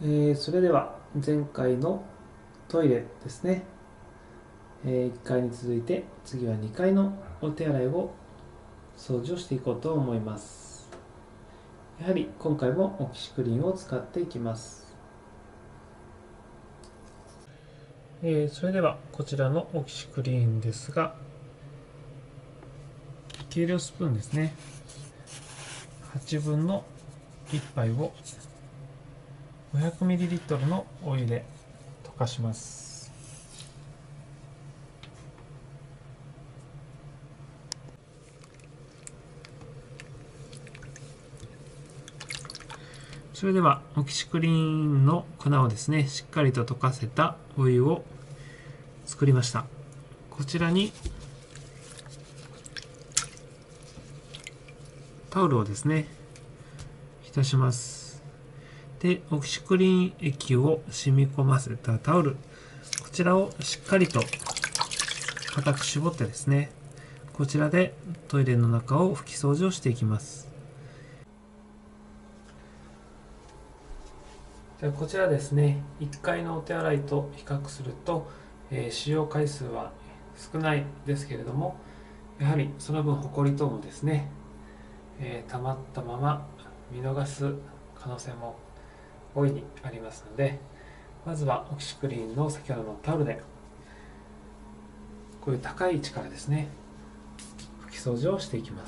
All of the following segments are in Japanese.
それでは前回のトイレですね、1階に続いて次は2階のお手洗いを掃除をしていこうと思います。やはり今回もオキシクリンを使っていきます。それではこちらのオキシクリンですが、計量スプーンですね、8分の1杯を 500ml のお湯で溶かします。それではオキシクリンの粉をですね、しっかりと溶かせたお湯を作りました。こちらにタオルをですね、浸します。で、オキシクリン液を染み込ませたタオル、こちらをしっかりと固く絞ってですね、こちらでトイレの中を拭き掃除をしていきます。ではこちらですね、1階のお手洗いと比較すると、使用回数は少ないですけれども、やはりその分ホコリ等もですね、溜まったまま見逃す可能性も大いにありますので、まずはオキシクリンの先ほどのタオルでこういう高い位置からですね、拭き掃除をしていきます。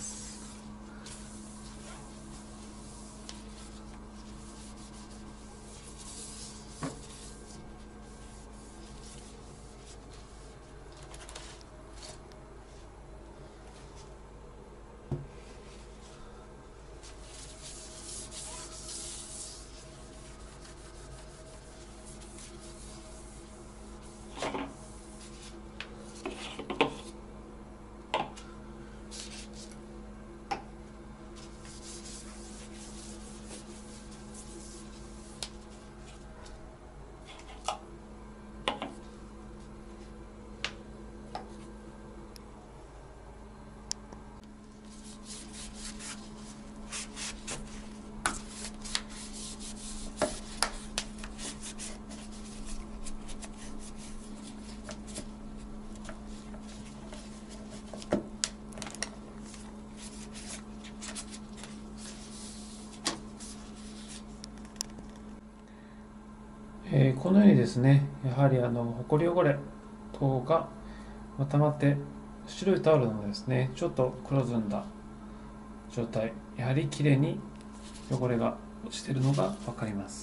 このようにですね、やはりほこり汚れ等が溜まって白いタオルのですね、ちょっと黒ずんだ状態、やはりきれいに汚れが落ちているのが分かります。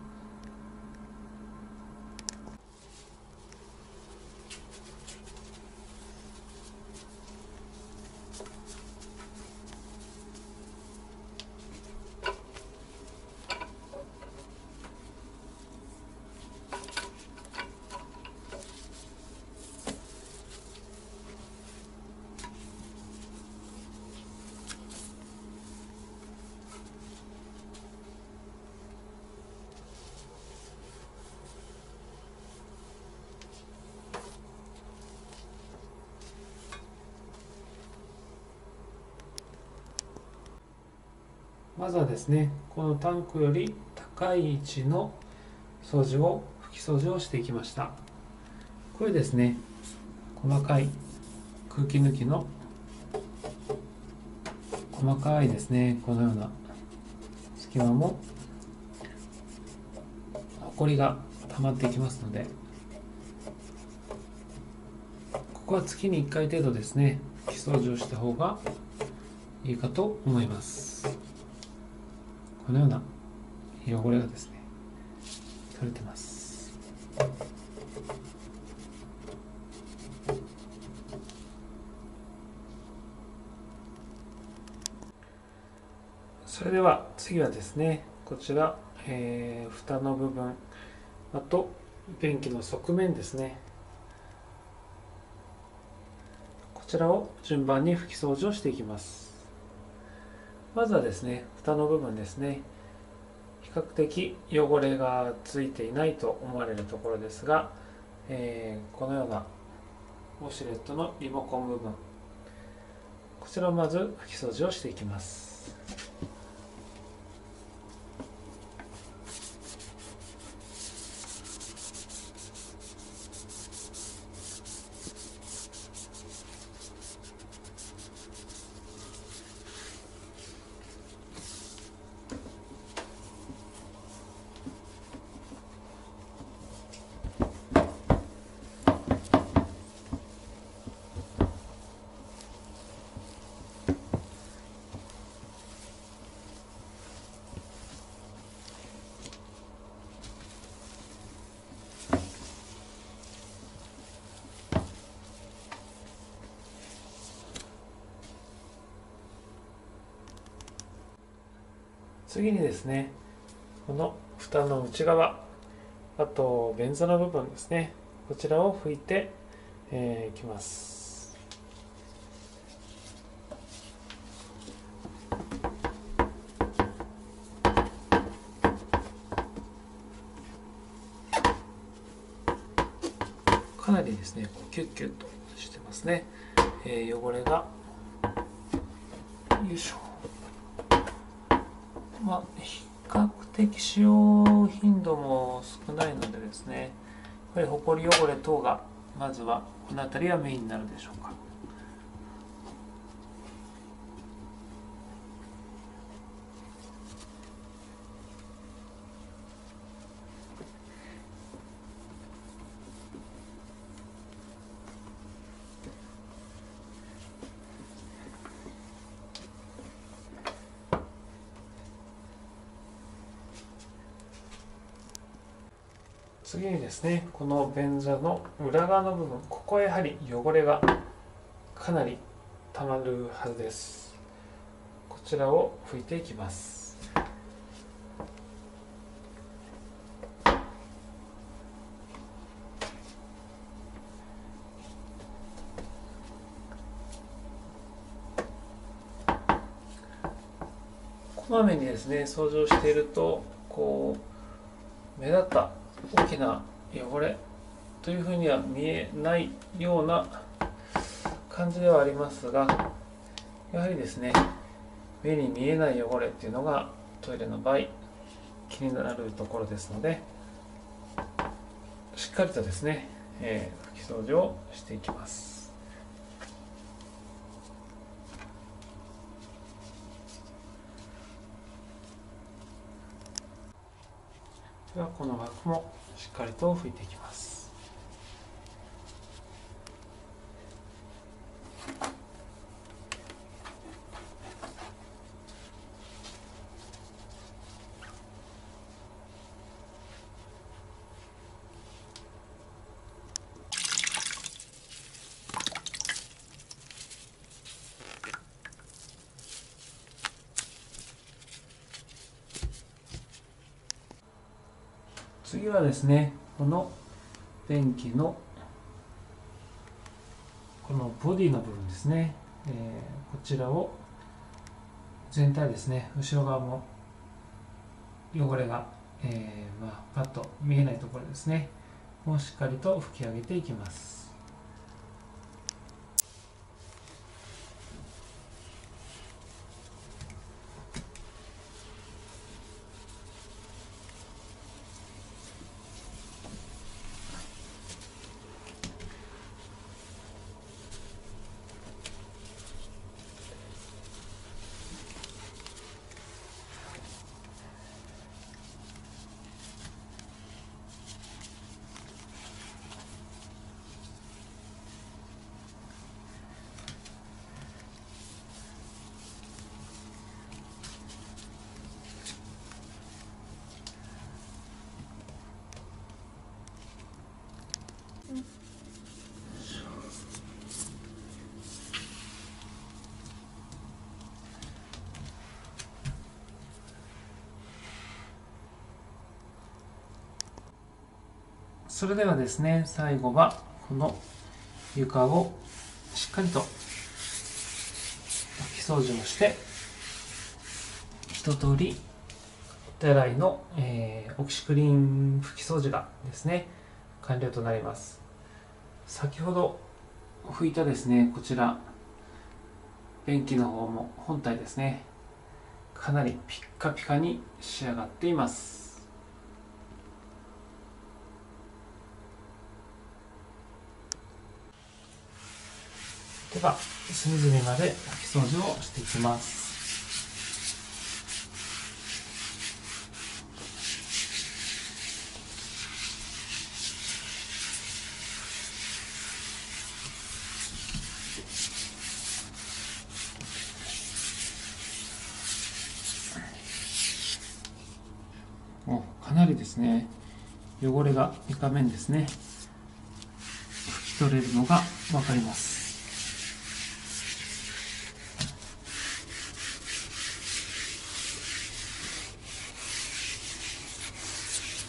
まずはですね、このタンクより高い位置の掃除を拭き掃除をしていきました。これですね、細かい空気抜きの細かいですね、このような隙間もほこりが溜まっていきますので、ここは月に1回程度ですね、拭き掃除をした方がいいかと思います。このような汚れがですね、取れてます。それでは次はですね、こちら、蓋の部分、あと便器の側面ですね、こちらを順番に拭き掃除をしていきます。まずはですね、蓋の部分ですね、比較的汚れがついていないと思われるところですが、このようなウォシュレットのリモコン部分、こちらをまず拭き掃除をしていきます。 次にですね、この蓋の内側、あと便座の部分ですね、こちらを拭いていきます。かなりですね、キュッキュッとしてますね。汚れが、よいしょ。比較的使用頻度も少ないのでですね、やっぱりほこり汚れ等がまずはこの辺りはメインになるでしょうか。次にですね、この便座の裏側の部分、ここはやはり汚れがかなりたまるはずです。こちらを拭いていきます。こまめにですね、掃除をしていると目立った大きな汚れというふうには見えないような感じではありますが、やはりですね、目に見えない汚れっていうのがトイレの場合気になるところですので、しっかりとですね、拭き掃除をしていきます。ではこの枠もしっかりと拭いていきます。次はですね、この便器のこのボディの部分ですね、こちらを全体ですね、後ろ側も汚れが、パッと見えないところですね、もうしっかりと拭き上げていきます。それではですね、最後はこの床をしっかりと拭き掃除をして、一通り手洗いの、オキシクリーン拭き掃除がですね、完了となります。先ほど拭いたですね、こちら便器の方も本体ですね、かなりピッカピカに仕上がっています。では隅々まで拭き掃除をしていきます。かなりですね、汚れが床面ですね、拭き取れるのが分かります。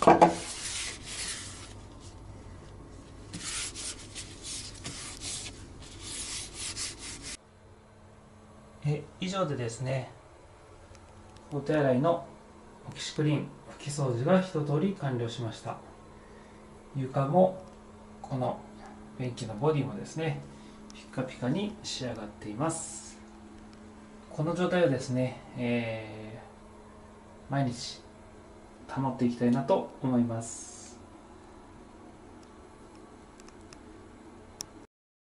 以上でですね、お手洗いのオキシクリーン拭き掃除が一通り完了しました。床もこの便器のボディもですね、ピカピカに仕上がっています。この状態をですね、毎日保っていきたいなと思います。